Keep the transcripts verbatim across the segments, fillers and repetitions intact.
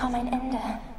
Albtraum ein Ende.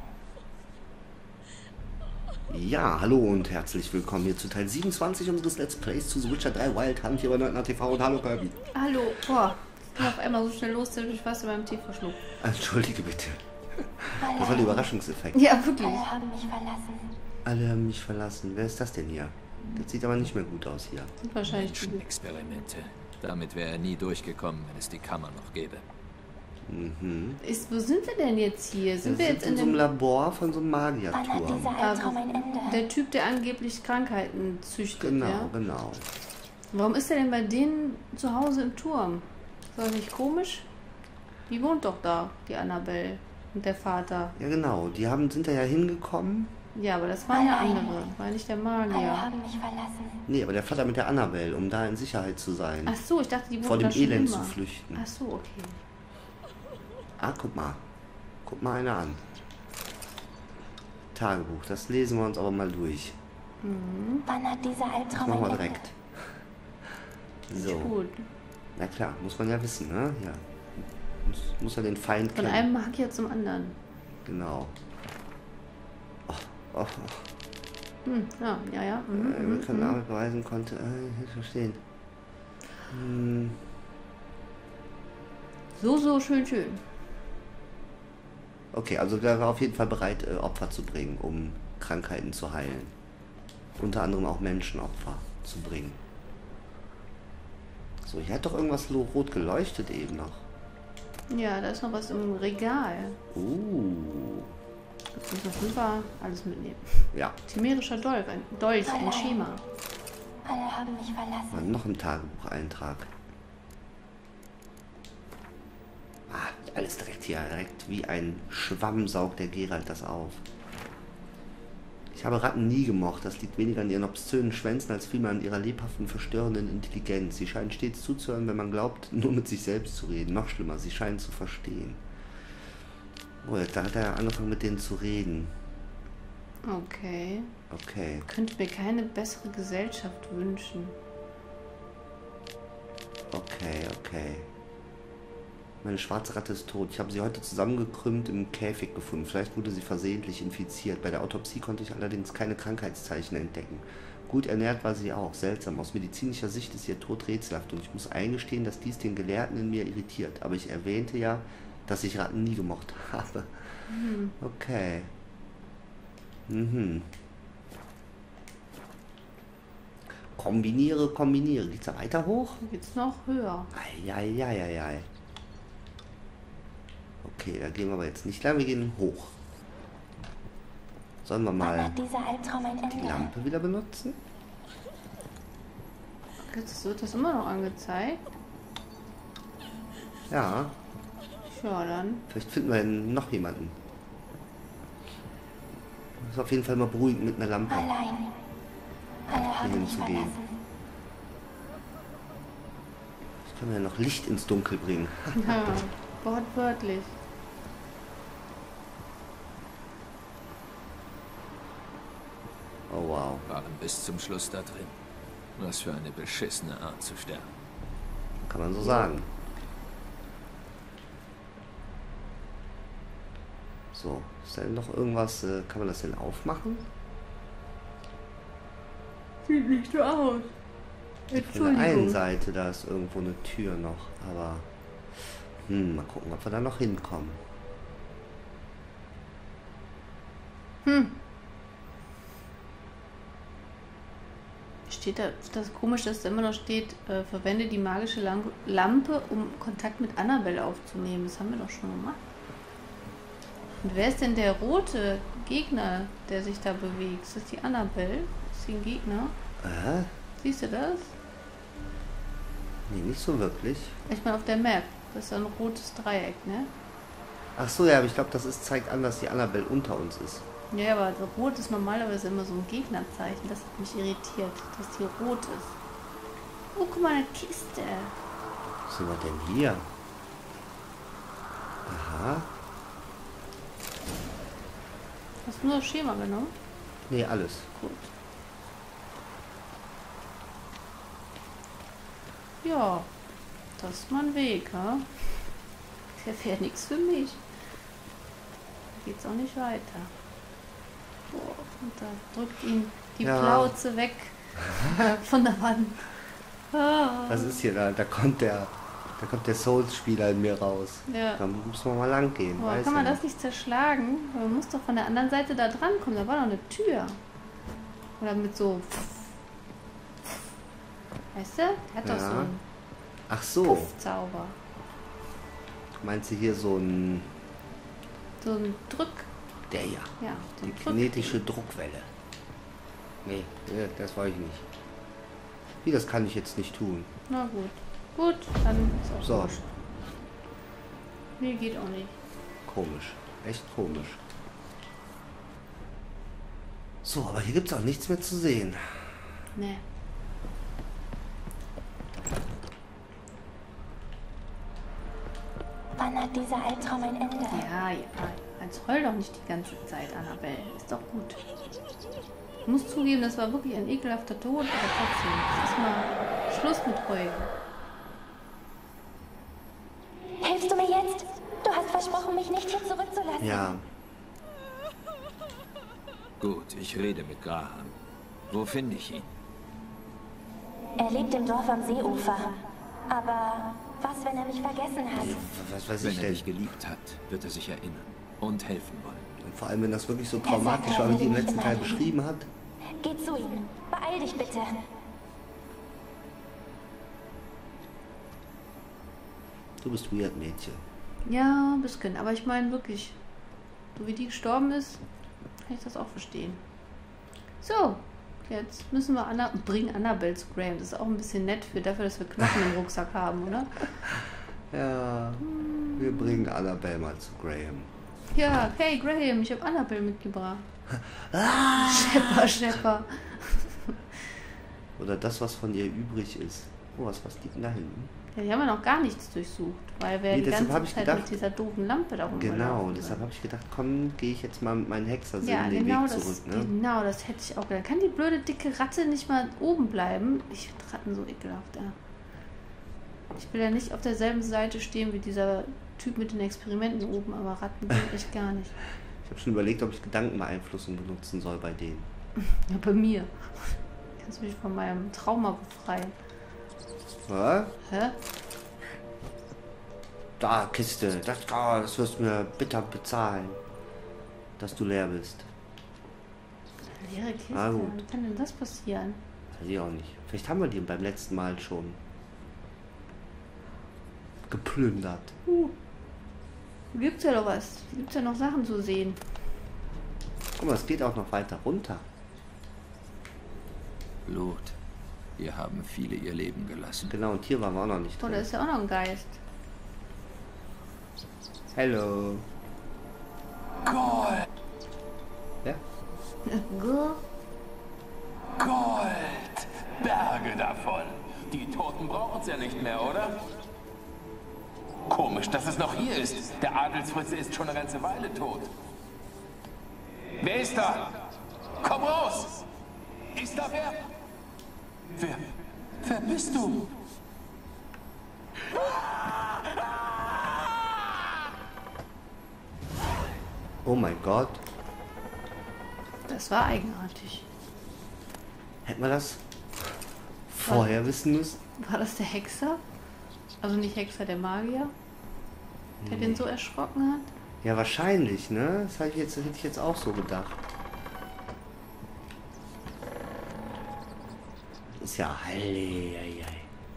Ja, hallo und herzlich willkommen hier zu Teil siebenundzwanzig unseres Let's Plays zu The Witcher drei Wild Hunt hier bei Nerdner T V und hallo Kirby. Hallo, boah, es ging auf einmal so schnell los, dass ich fast in meinem Tee verschluckt. Entschuldige bitte. Das war der Überraschungseffekt. Ja, wirklich. Alle haben mich verlassen. Alle haben mich verlassen. Wer ist das denn hier? Das sieht aber nicht mehr gut aus hier. Sind wahrscheinlich die. Experimente. Damit wäre er nie durchgekommen, wenn es die Kammer noch gäbe. Mhm. Ist, wo sind wir denn jetzt hier? Sind Wir wir sind jetzt in in so einem dem... Labor von so einem Wann hat Magierturm. dieser Albtraum ein Ende? Der Typ, der angeblich Krankheiten züchtet, Genau, ja? genau. Warum ist er denn bei denen zu Hause im Turm? Ist das nicht komisch? Die wohnt doch da, die Annabelle und der Vater. Ja genau, die haben, sind da ja hingekommen. Ja, aber das waren ja andere, war nicht der Alle Magier. haben mich verlassen. Nee, aber der Vater mit der Annabelle, um da in Sicherheit zu sein. Ach so, ich dachte, die wohnt Vor da dem schon Elend immer. zu flüchten. Ach so, okay. Ah, guck mal. Guck mal einer an. Tagebuch, das lesen wir uns aber mal durch. Wann hat dieser Das Albtraum machen ein wir Ende? direkt. So. Gut. Na klar, muss man ja wissen, ne? Ja. Muss, muss ja den Feind Von kennen. einem Magier zum anderen. Genau. Oh, oh, oh. Hm, ja, ja, ja. Mhm, Äh, mhm, wir können mhm. Arbeit beweisen konnte. Äh, ich verstehen. Hm, So, so, schön, schön. okay, also der war auf jeden Fall bereit, äh, Opfer zu bringen, um Krankheiten zu heilen. Unter anderem auch Menschenopfer zu bringen. So, hier hat doch irgendwas lo- rot geleuchtet eben noch. Ja, da ist noch was im Regal. Uh. Jetzt müssen wir auf jeden Fall alles mitnehmen. Ja, Chimärischer Dolch, ein Dolch, ein Schema. Alle haben mich verlassen. mal noch ein Tagebucheintrag. Ah, alles direkt hier, direkt wie ein Schwamm saugt der Geralt das auf. Ich habe Ratten nie gemocht. Das liegt weniger an ihren obszönen Schwänzen als vielmehr an ihrer lebhaften, verstörenden Intelligenz. Sie scheinen stets zuzuhören, wenn man glaubt, nur mit sich selbst zu reden. Noch schlimmer, sie scheinen zu verstehen. Oh, da hat er angefangen mit denen zu reden. Okay. Okay. Könnte mir keine bessere Gesellschaft wünschen. Okay, okay. Meine schwarze Ratte ist tot. Ich habe sie heute zusammengekrümmt im Käfig gefunden. Vielleicht wurde sie versehentlich infiziert. Bei der Autopsie konnte ich allerdings keine Krankheitszeichen entdecken. Gut ernährt war sie auch. Seltsam. Aus medizinischer Sicht ist ihr Tod rätselhaft und ich muss eingestehen, dass dies den Gelehrten in mir irritiert. Aber ich erwähnte ja, dass ich Ratten nie gemocht habe. Hm. Okay. Mhm. Kombiniere, kombiniere. Geht's da weiter hoch? Geht's noch höher? Eieieiei. Okay, da gehen wir aber jetzt nicht lang, wir gehen hoch. Sollen wir Wann mal hat dieser Albtraum ein die Ende? Lampe wieder benutzen? Jetzt wird das immer noch angezeigt. Ja, Ja, dann. vielleicht finden wir noch jemanden. Das ist auf jeden Fall mal beruhigend mit einer Lampe. Allein. Alle haben mich hinzugehen. verlassen. Ich kann ja noch Licht ins Dunkel bringen. Ja, wortwörtlich. Oh wow. Waren bis zum Schluss da drin. Was für eine beschissene Art zu sterben. Kann man so sagen. So, ist da noch irgendwas, äh, kann man das denn aufmachen? Sieht nicht so aus. Von der einen Entschuldigung. Seite, da ist irgendwo eine Tür noch, aber hm, mal gucken, ob wir da noch hinkommen. Hm. Steht da, das ist komisch, dass da immer noch steht, äh, verwende die magische Lam- Lampe, um Kontakt mit Annabelle aufzunehmen. Das haben wir doch schon gemacht. Und wer ist denn der rote Gegner, der sich da bewegt? Ist das die Annabelle? Ist sie ein Gegner? Äh? Siehst du das? Nee, nicht so wirklich. Ich meine auf der Map. Das ist ein rotes Dreieck, ne? Ach so, ja, aber ich glaube, das ist, zeigt an, dass die Annabelle unter uns ist. Ja, aber so rot ist normalerweise immer so ein Gegnerzeichen. Das hat mich irritiert, dass die rot ist. Oh, guck mal, eine Kiste. Was sind wir denn hier? Aha. Hast du nur das Schema genommen? Nee, alles. Gut. Ja, das ist mein Weg, ha? Der wäre nichts für mich. geht's auch nicht weiter. Boah, und da drückt ihn die Ja. Plauze weg von der Wand. Ah. Was ist hier da? Da kommt der, da kommt der Souls-Spieler in mir raus. Ja. Da müssen wir mal lang gehen. Boah, weiß kann man ja das nicht zerschlagen? Man muss doch von der anderen Seite da dran kommen. Da war doch eine Tür. Oder mit so... Weißt du? Der hat doch Ja. so einen Ach so, Puffzauber. meinst du hier so ein... So ein Drück... Der hier. Ja, so Die ein Drück... kinetische Druckwelle. Nee, nee, das wollte ich nicht. Wie, das kann ich jetzt nicht tun. Na gut. Gut, dann ist auch So. wurscht. Nee, geht auch nicht. Komisch. Echt komisch. So, aber hier gibt es auch nichts mehr zu sehen. Nee. Wann hat dieser Albtraum ein Ende? Ja, ja. Jetzt heul doch nicht die ganze Zeit, Annabelle. Ist doch gut. Ich muss zugeben, das war wirklich ein ekelhafter Tod, aber trotzdem. Es ist mal Schluss mit Heulen. Hilfst du mir jetzt? Du hast versprochen, mich nicht hier zurückzulassen. Ja, Gut, ich rede mit Graham. Wo finde ich ihn? Er lebt im Dorf am Seeufer. Aber was, wenn er mich vergessen hat? was weiß Wenn ich er denn. dich geliebt hat, wird er sich erinnern und helfen wollen. Und vor allem, wenn das wirklich so traumatisch war, wie die im letzten Teil beschrieben hat. Geh zu ihm. Beeil dich bitte. Du bist weird, Mädchen. Ja, ein bisschen. Aber ich meine wirklich, so wie die gestorben ist, kann ich das auch verstehen. So, jetzt müssen wir Anna bringen Annabelle zu Graham. Das ist auch ein bisschen nett für dafür, dass wir Knochen im Rucksack haben, oder? Ja, wir bringen Annabelle mal zu Graham. Ja, hey Graham, ich habe Annabelle mitgebracht. Schepper, Schepper. Oder das, was von ihr übrig ist. Oh, was, was liegt denn da hinten? Ja, die haben ja noch gar nichts durchsucht, weil wir Nee, die deshalb ganze hab ich Zeit gedacht- mit dieser doofen Lampe da rumgelaufen Genau, sind. deshalb habe ich gedacht, komm, gehe ich jetzt mal mit meinen Hexersinn Ja, den genau Weg das, zurück. Ne? genau, das hätte ich auch gedacht. Kann die blöde dicke Ratte nicht mal oben bleiben? Ich finde Ratten so ekelhaft, ja. Ich will ja nicht auf derselben Seite stehen wie dieser Typ mit den Experimenten oben, aber Ratten gehen echt gar nicht. Ich habe schon überlegt, ob ich Gedankenbeeinflussung benutzen soll bei denen. Ja, bei mir. Kannst mich von meinem Trauma befreien. Was? Hä? Da, Kiste, das, oh, das wirst du mir bitter bezahlen, dass du leer bist. Eine leere Kiste? Na gut. Wie kann denn das passieren? Weiß ich auch nicht. Vielleicht haben wir die beim letzten Mal schon geplündert. Uh, gibt's ja noch was. Gibt's ja noch Sachen zu sehen. Guck mal, es geht auch noch weiter runter. Blut. Hier haben viele ihr Leben gelassen. Genau, und hier waren wir auch noch nicht Oh, da drin. ist ja auch noch ein Geist. Hallo. Gold! Ja? Go. Gold! Berge davon. Die Toten brauchen's ja nicht mehr, oder? Komisch, dass es noch hier ist. Der Adelsfritze ist schon eine ganze Weile tot. Wer ist da? Komm raus! Ist da wer? Wer? Wer bist du? Oh mein Gott. Das war eigenartig. Hätten wir das vorher wissen müssen? War das der Hexer? Also nicht Hexer, der Magier? Der den so erschrocken hat? Ja, wahrscheinlich, ne? Das hab ich jetzt, hätte ich jetzt auch so gedacht. Ist ja heileiei.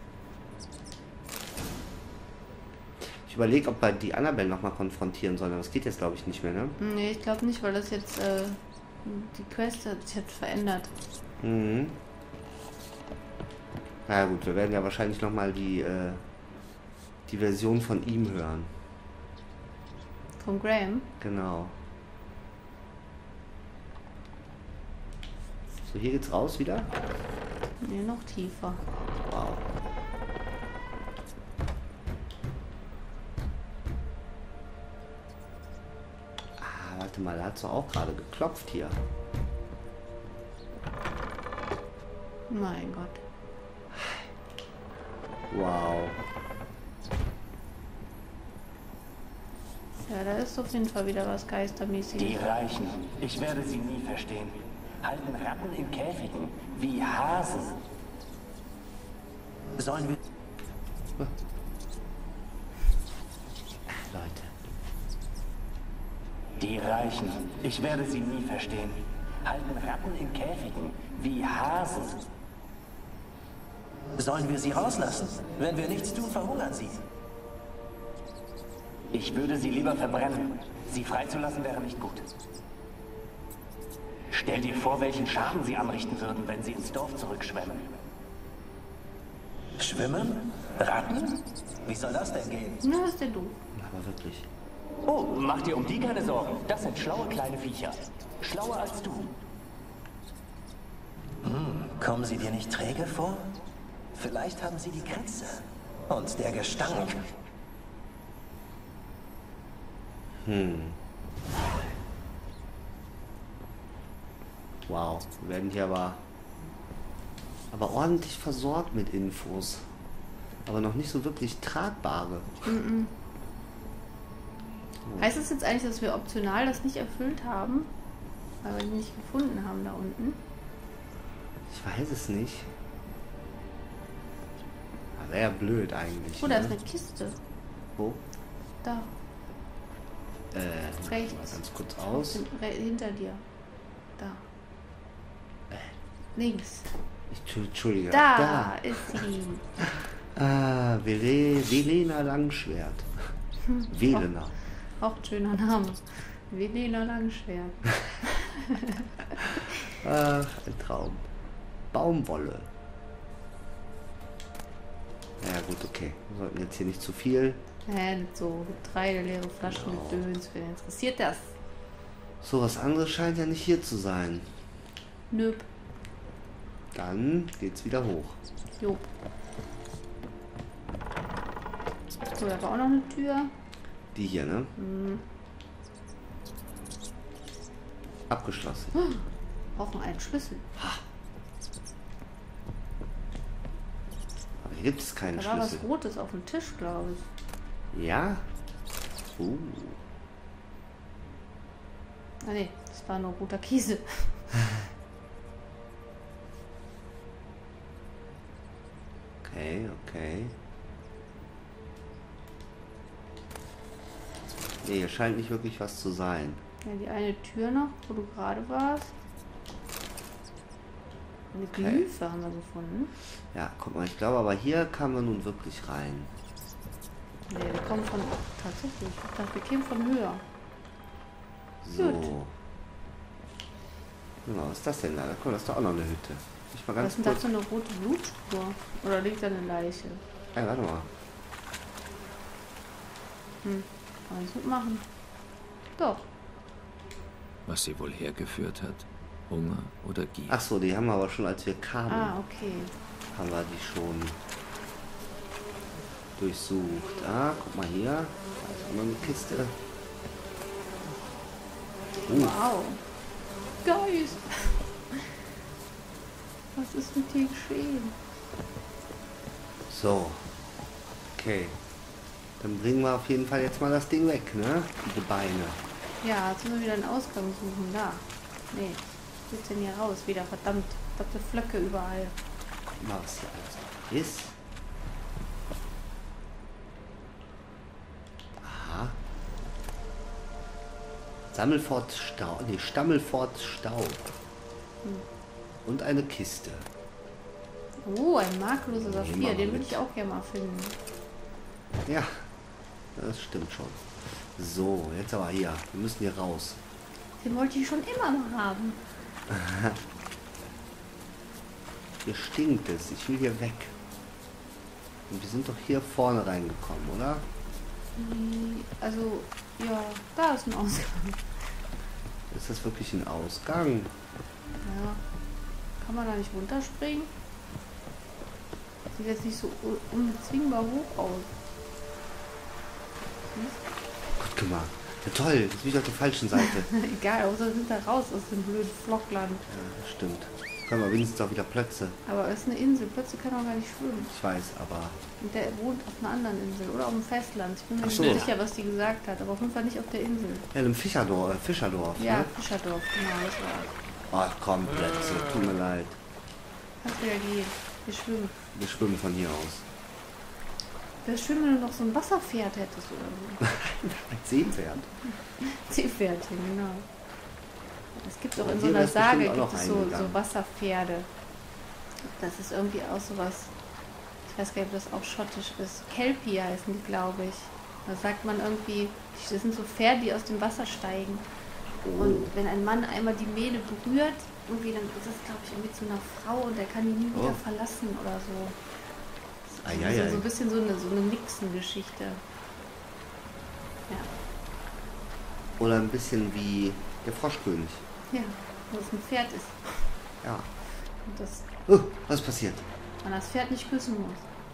Ich überlege, ob wir die Annabelle nochmal konfrontieren sollen, aber das geht jetzt, glaube ich, nicht mehr, ne? Nee, ich glaube nicht, weil das jetzt, äh, die Quest hat sich jetzt verändert. Mhm. Na ja, gut, wir werden ja wahrscheinlich nochmal die, äh, die Version von ihm hören. Von Graham? Genau. So, hier geht's raus wieder. Nee, noch tiefer. Wow. Ah, warte mal, da hat doch auch gerade geklopft hier. Mein Gott. Wow. Ja, da ist auf jeden Fall wieder was Die Geistermäßiges. Reichen. Ich werde sie nie verstehen. Halten Ratten in Käfigen. Wie Hasen. Sollen wir... Leute. Die Reichen. Ich werde sie nie verstehen. Halten Ratten in Käfigen. Wie Hasen. Sollen wir sie rauslassen? Wenn wir nichts tun, verhungern sie. Ich würde sie lieber verbrennen. Sie freizulassen wäre nicht gut. Stell dir vor, welchen Schaden sie anrichten würden, wenn sie ins Dorf zurückschwemmen. Schwimmen? Ratten? Wie soll das denn gehen? Na, ist der doof. Aber wirklich. Oh, mach dir um die keine Sorgen. Das sind schlaue kleine Viecher. Schlauer als du. Hm, kommen sie dir nicht träge vor? Vielleicht haben sie die Kratze. Und der Gestank. Hm. Wow, wir werden hier aber, aber ordentlich versorgt mit Infos. Aber noch nicht so wirklich tragbare. Mm-mm. Heißt das jetzt eigentlich, dass wir optional das nicht erfüllt haben? Weil wir die nicht gefunden haben da unten? Ich weiß es nicht. Wäre ja blöd eigentlich. Oh, da ne? ist eine Kiste. Wo? Da, Äh, Rechts. mal ganz kurz aus. hin, re, hinter dir. Da. Links. Ich, Entschuldige. Da, ist sie. Ah, Vele, Velena Langschwert. Velena. Auch ein schöner Name. Velena Langschwert. Ach, ein Traum. Baumwolle. Ja gut, okay. Wir sollten jetzt hier nicht zu viel. Ja, nicht so drei leere Flaschen Genau. mit Döns. Wen interessiert das? So, was anderes scheint ja nicht hier zu sein. Nöp. Dann geht's wieder hoch. Jo. So, da war auch noch eine Tür. Die hier, ne? Hm. Abgeschlossen. Brauchen einen Schlüssel. Aber hier gibt es keinen Da war was Schlüssel. Rotes auf dem Tisch, glaube ich. Ja? Uh. Ah ne, das war nur roter Käse. Okay, okay. Nee, hier scheint nicht wirklich was zu sein. Ja, die eine Tür noch, wo du gerade warst. Eine Okay. Glyphe haben wir gefunden. Ja, guck mal, ich glaube aber hier kamen wir nun wirklich rein. Ne, wir kommen von... Tatsächlich, ich dachte, wir kämen von höher. So. Gut. Genau, was ist das denn da? Da kommt das ist doch auch noch eine Hütte. Ich mal Was ganz ist denn da kurz. für eine rote Blutspur? Oder liegt da eine Leiche? Ey, warte mal. Hm, kann man nicht mitmachen. Doch. Was sie wohl hergeführt hat. Hunger oder Gier. Ach so, die haben wir aber schon, als wir kamen, Ah, okay. haben wir die schon durchsucht. Ah, guck mal hier. Da ist auch noch eine Kiste. Uh, Wow. Geist. Was ist mit dir geschehen? so. Okay. Dann bringen wir auf jeden Fall jetzt mal das Ding weg, ne? Die Beine. Ja, jetzt müssen wir wieder einen Ausgang suchen. Da. Nee. Was geht's denn hier raus? Wieder verdammt. Verdammte Flöcke überall. Guck mal, was hier alles noch ist. Aha. Sammelfort Staub. Nee, Stammelfort Staub. Und eine Kiste. Oh, ein makelloser Saphir. Nehmen wir Den würde mit. ich auch gerne mal finden. Ja, das stimmt schon. So, jetzt aber hier. Wir müssen hier raus. Den wollte ich schon immer mal haben. Hier stinkt es. Ich will hier weg. Und wir sind doch hier vorne reingekommen, oder? Die- Also, ja, da ist ein Ausgang. Ist das wirklich ein Ausgang? Ja. Kann man da nicht runterspringen? Sieht jetzt nicht so u- unbezwingbar hoch aus. Gut gemacht. Ja, toll. Jetzt bin ich auf der falschen Seite. Egal, außer sind da raus aus dem blöden Flockland. Ja, das stimmt. Können wir wenigstens auch wieder Plötze. Aber es ist eine Insel. Plötze kann auch gar nicht schwimmen. Ich weiß, aber... Und der wohnt auf einer anderen Insel oder auf dem Festland. Ich bin mir Ach nicht so. sicher, was die gesagt hat, aber auf jeden Fall nicht auf der Insel. Ja, im Fischerdorf, äh, Fischerdorf, Ja, ne? Fischerdorf, genau, das war's. Ach komm, Plötze, tut mir leid. Kannst wieder gehen. Wir schwimmen. Wir schwimmen von hier aus. Wäre schön, wenn du noch so ein Wasserpferd hättest oder so. Ein Seepferd. Seepferdchen, genau. Es gibt auch Ja, in so hier einer wär's bestimmt Sage auch gibt noch es so, eingegangen. so Wasserpferde. Das ist irgendwie auch sowas, ich weiß gar nicht, ob das auch schottisch ist. Kelpie heißen die, glaube ich. Da sagt man irgendwie, das sind so Pferde, die aus dem Wasser steigen. Und wenn ein Mann einmal die Mähne berührt, irgendwie, dann ist es, glaube ich, irgendwie zu einer Frau und der kann die nie wieder Oh. verlassen oder so. Das ist Eieiei. so ein bisschen so eine, so eine Nixon-Geschichte. Ja. Oder ein bisschen wie der Froschkönig. Ja, wo es ein Pferd ist. Ja. Und das, Oh, was ist passiert? man das Pferd nicht küssen muss.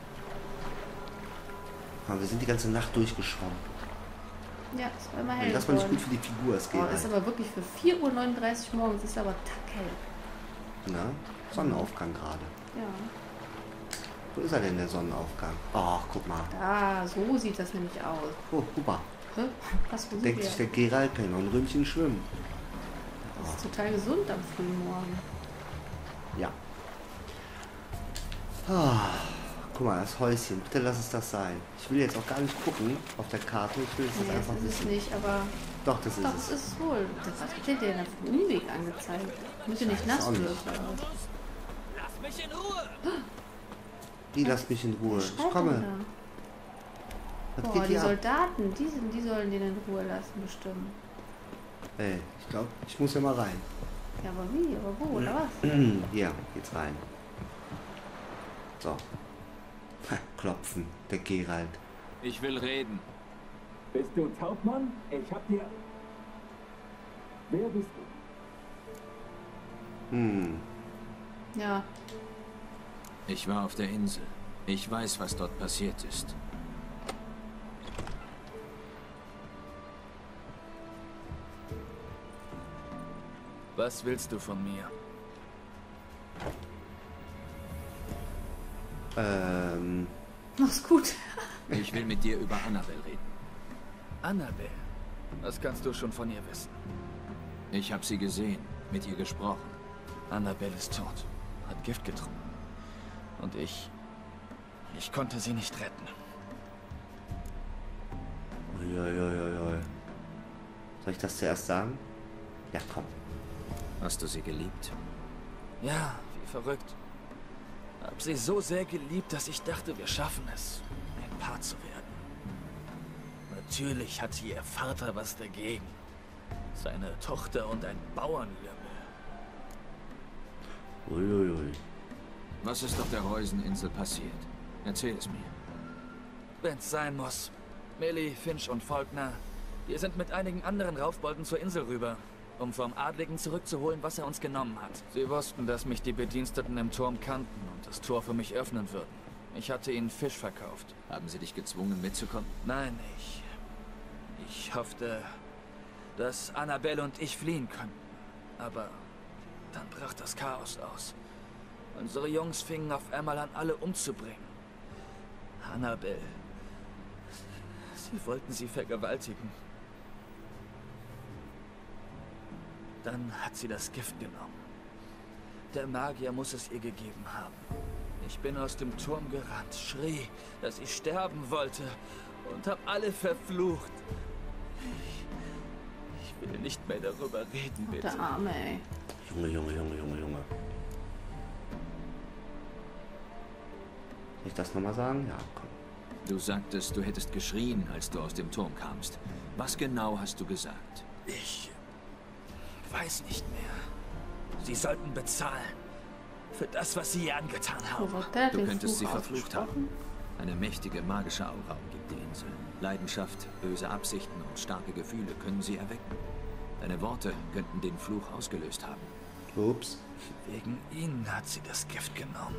Ah, wir sind die ganze Nacht durchgeschwommen. Ja, es war immer hell Das war nicht geworden. gut für die Figur, es geht Oh, ist halt. aber wirklich für vier Uhr neununddreißig morgens, ist aber tackhell. Na, Sonnenaufgang gerade. Ja. Wo ist er denn, der Sonnenaufgang? Ach, guck mal. Da, so sieht das nämlich aus. Oh, super. Hä? Was, wo sind Denkt wir? sich der Gerald, kann noch ein Ründchen schwimmen. Das ist total gesund am frühen Morgen. Ja. Ah, guck mal, das Häuschen. Bitte lass es das sein. Ich will jetzt auch gar nicht gucken auf der Karte. Ich will es jetzt Nee, einfach das ist es wissen. nicht, aber Doch, das ist doch, es. es ist es wohl. Das hat dir denn auf dem Umweg angezeigt. Damit du nicht weiß nass auch nicht. wirst. oder was? Lass mich in Ruhe! Die lasst mich in Ruhe. Schreit Ich komme. doch da. Was Boah, geht die hier ab? Soldaten, die, sind, die sollen den in Ruhe lassen, bestimmt. Ey, ich glaube, ich muss ja mal rein. Ja, aber wie? Aber wo? Oder was? Hier, geht's rein. So. Ha, klopfen, der Gerald. Ich will reden. Bist du Taubmann? Ich hab dir... Wer bist du? Hm, Ja, Ich war auf der Insel. Ich weiß, was dort passiert ist. Was willst du von mir? ähm, mach's gut. Ich will mit dir über Annabelle reden. Annabelle. Was kannst du schon von ihr wissen? Ich habe sie gesehen, mit ihr gesprochen. Annabelle ist tot. Hat Gift getrunken. Und ich... Ich konnte sie nicht retten. uiuiuiui. Soll ich das zuerst sagen? Ja, komm. Hast du sie geliebt? Ja, wie verrückt. Hab sie so sehr geliebt, dass ich dachte, wir schaffen es, ein Paar zu werden. Natürlich hatte ihr Vater was dagegen. Seine Tochter und ein Bauernlümmel. Uiuiui. Was ist auf der Reuseninsel passiert? Erzähl es mir. Wenn's sein muss. Millie, Finch und Faulkner, wir sind mit einigen anderen Raufbolden zur Insel rüber, um vom Adligen zurückzuholen, was er uns genommen hat. Sie wussten, dass mich die Bediensteten im Turm kannten und das Tor für mich öffnen würden. Ich hatte ihnen Fisch verkauft. Haben sie dich gezwungen, mitzukommen? Nein, ich... Ich hoffte, dass Annabelle und ich fliehen könnten. Aber dann brach das Chaos aus. Unsere Jungs fingen auf einmal an, alle umzubringen. Annabelle. Sie wollten sie vergewaltigen. Dann hat sie das Gift genommen. Der Magier muss es ihr gegeben haben. Ich bin aus dem Turm gerannt, schrie, dass ich sterben wollte und hab alle verflucht. Ich, ich will nicht mehr darüber reden, bitte. Der Arme, ey. Junge, Junge, Junge, Junge, Junge. Soll ich das nochmal sagen? Ja, komm. Du sagtest, du hättest geschrien, als du aus dem Turm kamst. Was genau hast du gesagt? Ich weiß nicht mehr. Sie sollten bezahlen. Für das, was sie ihr angetan haben. Oh, der hat Du den könntest sie Fluch verflucht haben. ausgesprochen. Eine mächtige magische Aura umgibt die Insel. Leidenschaft, böse Absichten und starke Gefühle können sie erwecken. Deine Worte könnten den Fluch ausgelöst haben. Ups. Wegen ihnen hat sie das Gift genommen.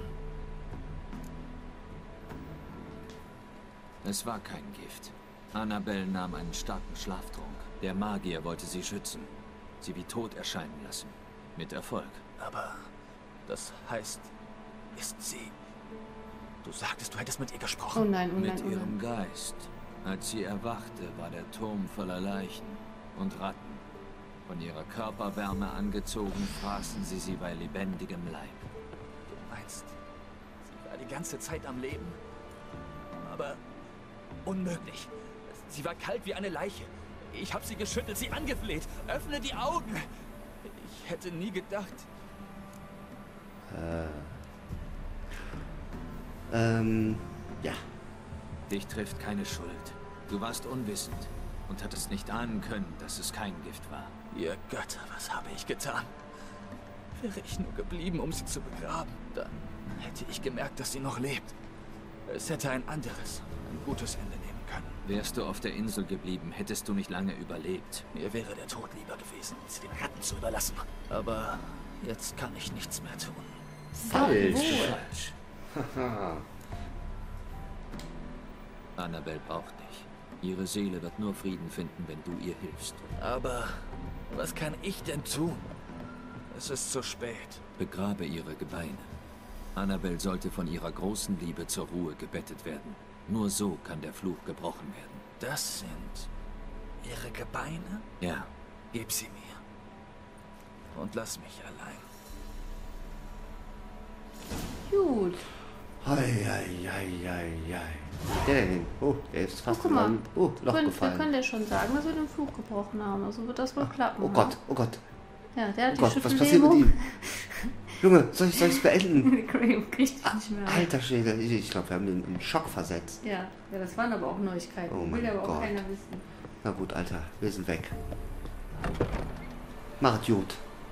Es war kein Gift. Annabelle nahm einen starken Schlaftrunk. Der Magier wollte sie schützen. Sie wie tot erscheinen lassen. Mit Erfolg. Aber Das heißt, ist sie... Du sagtest, du hättest mit ihr Oh gesprochen. nein, oh nein, Mit oh ihrem nein. Geist. Als sie erwachte, war der Turm voller Leichen und Ratten. Von ihrer Körperwärme angezogen, fraßen sie sie bei lebendigem Leib. Du meinst, sie war die ganze Zeit am Leben? Aber unmöglich. Sie war kalt wie eine Leiche. Ich habe sie geschüttelt, sie angefleht. Öffne die Augen. Ich hätte nie gedacht. Äh. Ähm, ja. Dich trifft keine Schuld. Du warst unwissend und hattest nicht ahnen können, dass es kein Gift war. Ihr Götter, was habe ich getan? Wäre ich nur geblieben, um sie zu begraben, dann hätte ich gemerkt, dass sie noch lebt. Es hätte ein anderes, ein gutes Ende nehmen können. Wärst du auf der Insel geblieben, hättest du nicht lange überlebt. Mir wäre der Tod lieber gewesen, sie den Ratten zu überlassen. Aber jetzt kann ich nichts mehr tun. Falsch. Falsch. Haha. Annabelle braucht dich. Ihre Seele wird nur Frieden finden, wenn du ihr hilfst. Aber was kann ich denn tun? Es ist zu spät. Begrabe ihre Gebeine. Annabelle sollte von ihrer großen Liebe zur Ruhe gebettet werden. Nur so kann der Fluch gebrochen werden. Das sind ihre Gebeine? Ja. Gib sie mir. Und lass mich allein. Gut. Hei, hei, hei, hei, hei. Der denn? Oh, der ist fast Guck mal. in ein oh, Wir Loch können, wir gefallen. können dir schon sagen, dass wir den Fluch gebrochen haben. Also wird das wohl klappen. Oh ne? Gott, oh Gott. Ja, der hat Oh die Gott, was passiert mit Schüttellähmung. ihm? Junge, soll ich es beenden? Graham kriegt ihn nicht mehr. Alter Schwede, ich, ich glaube, wir haben ihn in Schock versetzt. Ja, ja, das waren aber auch Neuigkeiten. Oh Will mein aber auch Gott. keiner wissen. Na gut, Alter, wir sind weg. Macht gut.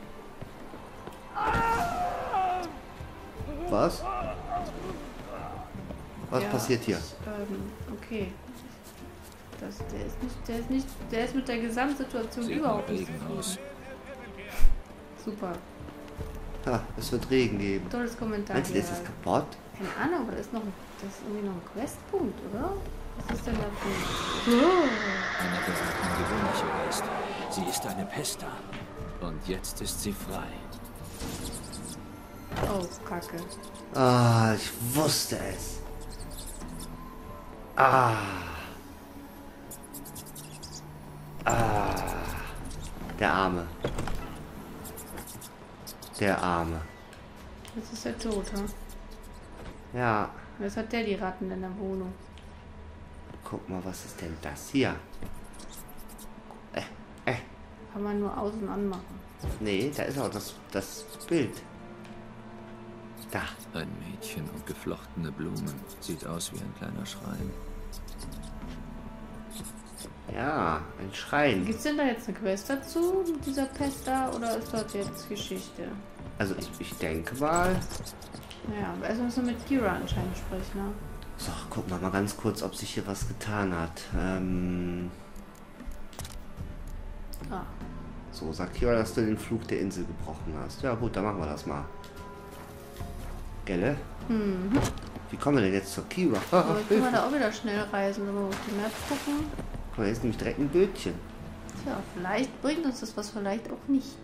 Was? Was Ja, passiert hier? Ich, ähm, okay. Das, der, ist nicht, der, ist nicht, der ist mit der Gesamtsituation Sieht überhaupt nach nicht Regen zufrieden. aus. Super. Ha, es wird Regen geben. Tolles Kommentar. Meinst du, hier. ist das kaputt? Keine Ahnung, aber da ist noch ein, das ist irgendwie noch ein Questpunkt, oder? Was ist denn da für Annabelle ist kein gewöhnlicher Geist. Sie ist eine Pesta. Und jetzt ist sie frei. Oh, Kacke. Ah, ich wusste es. Ah. Ah. Der Arme. Der Arme. Jetzt ist er tot, hm? Ja. Jetzt hat der die Ratten in der Wohnung. Guck mal, was ist denn das hier? Äh, äh. Kann man nur aus- und anmachen. Nee, da ist auch das, das Bild. Da. Ein Mädchen und geflochtene Blumen. Sieht aus wie ein kleiner Schrein. Ja, ein Schrein. Gibt es denn da jetzt eine Quest dazu mit dieser Pest da oder ist das jetzt Geschichte? Also ich, ich denke mal. Naja, aber erst müssen wir mit Kira anscheinend sprechen, ne? So, gucken wir mal ganz kurz, ob sich hier was getan hat. Ähm, Ah, so, sag Kira, dass du den Fluch der Insel gebrochen hast. Ja gut, dann machen wir das mal. Gelle? mhm. Wie kommen wir denn jetzt zur Kira? Aber jetzt können wir da auch wieder schnell reisen, wenn wir auf die Map gucken. Guck mal, hier ist nämlich direkt ein Bötchen. Tja, vielleicht bringt uns das was, vielleicht auch nicht.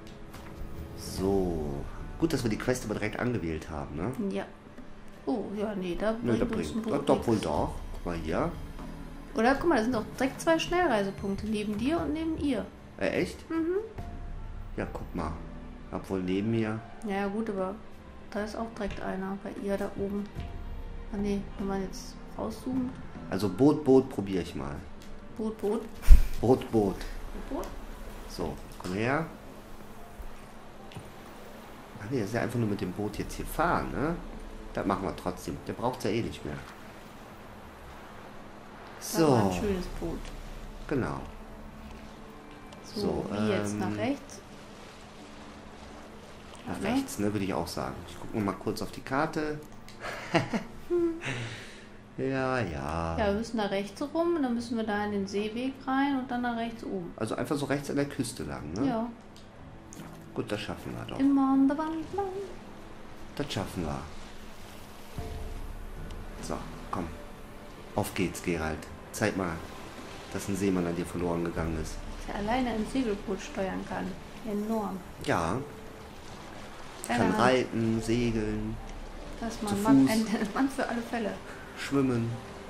So. Gut, dass wir die Quest aber direkt angewählt haben, ne? Ja. Oh, ja, nee, da Nö, da bringt uns ein bringt. Boot Doch, doch wohl nichts. doch. Guck mal hier. Oder guck mal, da sind auch direkt zwei Schnellreisepunkte. Neben dir und neben ihr. Äh, echt? Mhm. Ja, guck mal. Obwohl neben mir. Ja, ja, gut, aber da ist auch direkt einer bei ihr da oben. Ah, nee, wenn man jetzt rauszoomt. Also Boot, Boot probiere ich mal. Boot, Boot. Boot, Boot. Boot. So, komm her. Ach nee, das ist ja einfach nur mit dem Boot jetzt hier fahren, ne? Das machen wir trotzdem. Der braucht ja eh nicht mehr. Das war ein So, schönes Boot. genau. So, So, wie jetzt ähm, nach rechts? Nach Ja, ne? rechts, ne, würde ich auch sagen. Ich gucke mal kurz auf die Karte. ja, ja. Ja, wir müssen da rechts rum und dann müssen wir da in den Seeweg rein und dann nach rechts oben. Also einfach so rechts an der Küste lang, ne? Ja, Gut, das schaffen wir doch. immer an der Wand lang. Das schaffen wir. So, komm. Auf geht's, Gerald. Zeig mal, dass ein Seemann an dir verloren gegangen ist. Dass er alleine ein Segelboot steuern kann. Enorm. Ja. Kann Keine Ahnung. reiten, segeln, Das ist zu mal ein Mann, Fuß. ein, ein Mann für alle Fälle. schwimmen.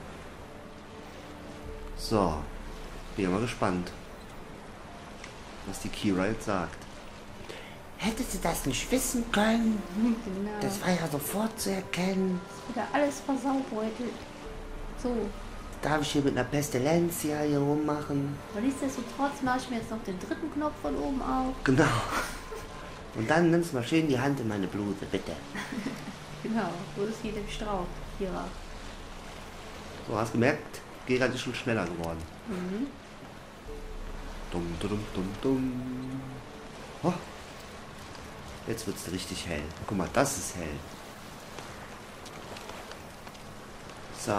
So, bin ja mal gespannt, was die Kira jetzt sagt. Hättest du das nicht wissen können? Genau. Das war ja sofort zu erkennen. Wieder alles versaubeutelt. So. Darf ich hier mit einer Pestilentia hier rummachen? Aber nichtsdestotrotz mache ich mir jetzt noch den dritten Knopf von oben auf. Genau. Und dann nimmst du mal schön die Hand in meine Bluse, bitte. Genau, so ist hier nämlich drauf. Kira. So, hast gemerkt, Geralt ist schon schneller geworden. Mhm. Dumm, dumm, dumm, dumm. Oh. Jetzt wird's richtig hell. Guck mal, das ist hell. So.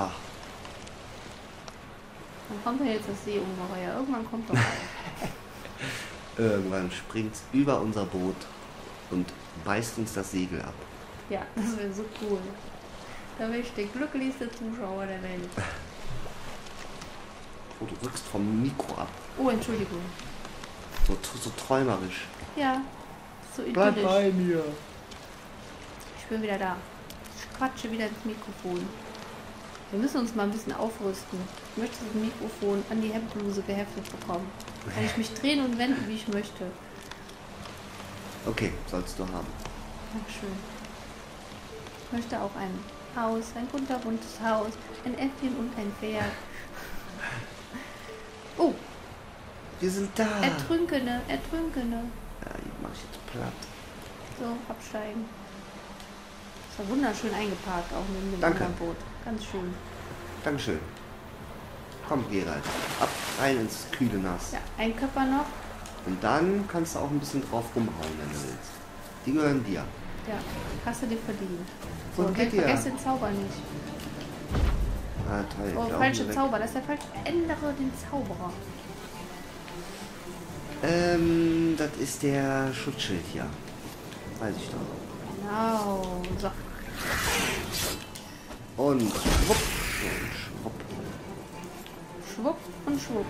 Dann kommt ja jetzt das Seeungeheuer. Irgendwann kommt doch ein. Irgendwann springt's über unser Boot und beißt uns das Segel ab. Ja, das wäre so cool. Da wäre ich der glücklichste Zuschauer der Welt. Oh, du rückst vom Mikro ab. Oh, Entschuldigung. So, so träumerisch. Ja, so Bleib idyllisch. bei mir. Ich bin wieder da. Ich quatsche wieder ins Mikrofon. Wir müssen uns mal ein bisschen aufrüsten. Ich möchte das Mikrofon an die Hemdbluse geheftet bekommen. Kann ich mich drehen und wenden, wie ich möchte. Okay, sollst du haben. Dankeschön. Ich möchte auch ein Haus, ein kunterbuntes Haus, ein Äffchen und ein Pferd. Oh, Wir sind da. Ertrunkene, Ertrunkene. Ja, die mach ich jetzt platt. So, absteigen. Ist ja wunderschön eingeparkt, auch neben dem Danke. anderen Boot. Ganz schön. Dankeschön. Komm, Geralt. Ab, rein ins kühle Nass. Ja, ein Körper noch. Und dann kannst du auch ein bisschen drauf rumhauen, wenn du willst. Die gehören dir. Ja, hast du dir verdient. So, Wo und geht dann ihr? vergesst den Zauber nicht. Ah, toll. Oh, ich falsche direkt. Zauber. Das ist der falsche. Ändere den Zauberer. Ähm, das ist der Schutzschild hier. Weiß ich doch. Genau. So. Und schwupp. Und schwupp. Schwupp und schwupp.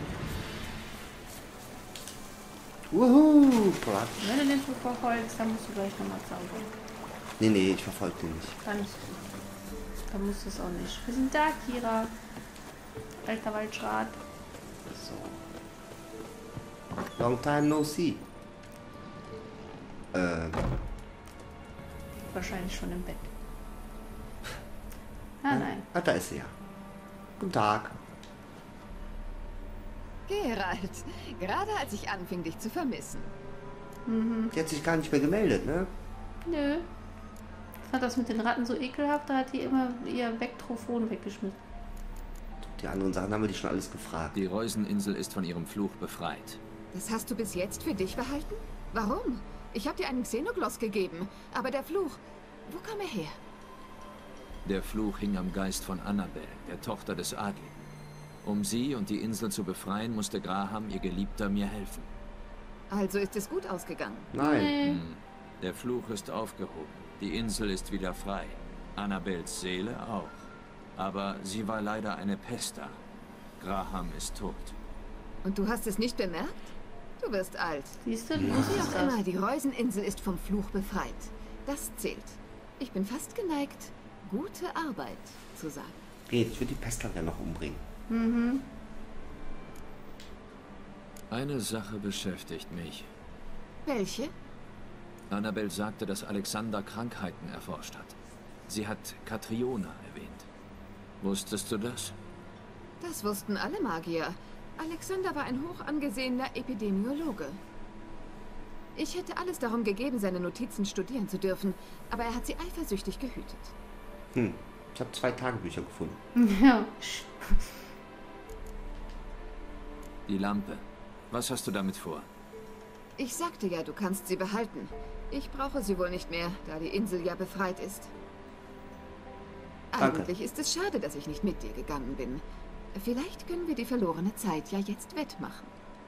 Wuhu, platt. Wenn du den so verfolgst, dann musst du gleich nochmal zaubern. Nee, nee, ich verfolge den nicht. Kannst du. Dann musst du es auch nicht. Wir sind da, Kira. Alter Waldschrat. So. Long time no see. Ähm, Wahrscheinlich schon im Bett. Ah, nein. ah, da ist sie ja. Guten Tag. Geralt, gerade als ich anfing, dich zu vermissen. Die hat sich gar nicht mehr gemeldet, ne? Nö. Ich fand das mit den Ratten so ekelhaft, da hat die immer ihr Vektrophon weggeschmissen. Die anderen Sachen haben wir die schon alles gefragt. Die Reuseninsel ist von ihrem Fluch befreit. Das hast du bis jetzt für dich behalten? Warum? Ich habe dir einen Xenogloss gegeben, aber der Fluch, wo kam er her? Der Fluch hing am Geist von Annabel, der Tochter des Adligen. Um sie und die Insel zu befreien, musste Graham, ihr Geliebter, mir helfen. Also ist es gut ausgegangen. Nein. Nee. Der Fluch ist aufgehoben. Die Insel ist wieder frei. Annabels Seele auch. Aber sie war leider eine Pesta. Graham ist tot. Und du hast es nicht bemerkt? Du wirst alt. Siehst du, du Wie wusstest auch das. immer, die Reuseninsel ist vom Fluch befreit. Das zählt. Ich bin fast geneigt, gute Arbeit zu sagen. Geht, ich würde die Pestler ja noch umbringen. Mhm. Eine Sache beschäftigt mich. Welche? Annabel sagte, dass Alexander Krankheiten erforscht hat. Sie hat Katriona erwähnt. Wusstest du das? Das wussten alle Magier. Alexander war ein hoch angesehener Epidemiologe. Ich hätte alles darum gegeben, seine Notizen studieren zu dürfen, aber er hat sie eifersüchtig gehütet. Hm, ich habe zwei Tagebücher gefunden. Ja. Die Lampe. Was hast du damit vor? Ich sagte ja, du kannst sie behalten. Ich brauche sie wohl nicht mehr, da die Insel ja befreit ist. Danke. Eigentlich ist es schade, dass ich nicht mit dir gegangen bin. Vielleicht können wir die verlorene Zeit ja jetzt wettmachen.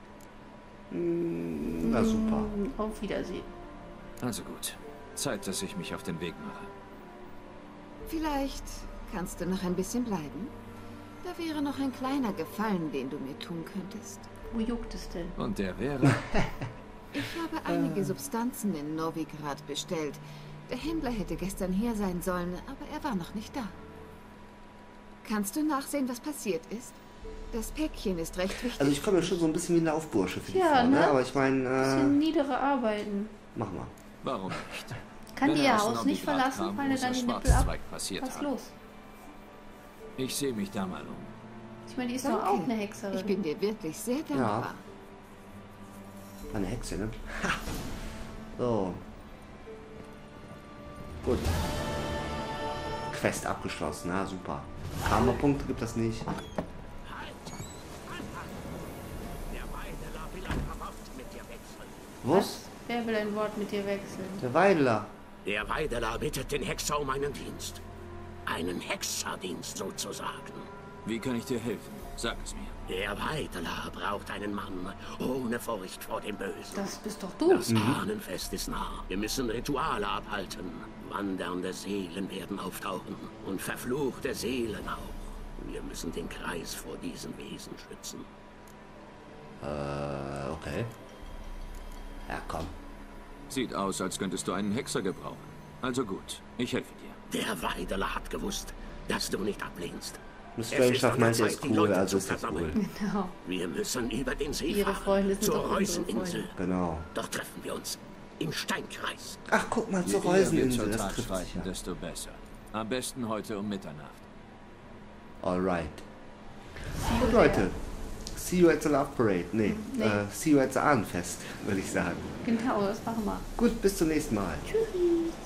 Hm, na super. Mm, Auf Wiedersehen. Also gut. Zeit, dass ich mich auf den Weg mache. Vielleicht kannst du noch ein bisschen bleiben? Da wäre noch ein kleiner Gefallen, den du mir tun könntest. Wo juckt es denn? Und der wäre... Ich habe einige Substanzen in Novigrad bestellt. Der Händler hätte gestern hier sein sollen, aber er war noch nicht da. Kannst du nachsehen, was passiert ist? Das Päckchen ist recht wichtig. Also ich komme mir schon so ein bisschen wie ein Laufbursche für die Ja, Frau, ne? ne? Aber ich meine, Bisschen äh, niedere Arbeiten. mach mal. Warum nicht? Kann Wenn die er ihr aus dem Haus nicht Novigrad verlassen, kam, fallen wo ihr dann es die aus Nippel ab? Schwarzzweig passiert Was ist hat. los? Ich sehe mich da mal um. Ich meine, die ist doch Danke. auch eine Hexerin. Ich bin dir wirklich sehr dankbar. Eine Hexe, ne? Ha. So. Gut. Quest abgeschlossen, na super. Karma-Punkte gibt das nicht. Was? Wer will ein Wort mit dir wechseln? Der Weidler. Der Weideler bittet den Hexer um einen Dienst. Einen Hexerdienst sozusagen. Wie kann ich dir helfen? Sag es mir. Der Weideler braucht einen Mann ohne Furcht vor dem Bösen. Das bist doch du. Das Ahnenfest ist nah. Wir müssen Rituale abhalten. Wandernde Seelen werden auftauchen. Und verfluchte Seelen auch. Wir müssen den Kreis vor diesen Wesen schützen. Äh, okay. Ja, komm. Sieht aus, als könntest du einen Hexer gebrauchen. Also gut, ich helfe dir. Der Weideler hat gewusst, dass du nicht ablehnst. Strangelove meint, er ist cool, also ist er cool. Genau. Wir müssen über den See Ihre fahren, Freunde sind zur doch unsere Reuseninsel. Freunde. Genau. Dort treffen wir uns. Im Steinkreis. Ach, guck mal, zur Je eher wir Reuseninsel, zur das Tat trifft sich schreiten, ja. desto besser. Am besten heute um Mitternacht. Alright. Gut, Leute. See you at the Love Parade. Nee, Nee. Äh, see you at the Ahnenfest, würde ich sagen. Genau, das machen wir. Gut, bis zum nächsten Mal. Tschüss.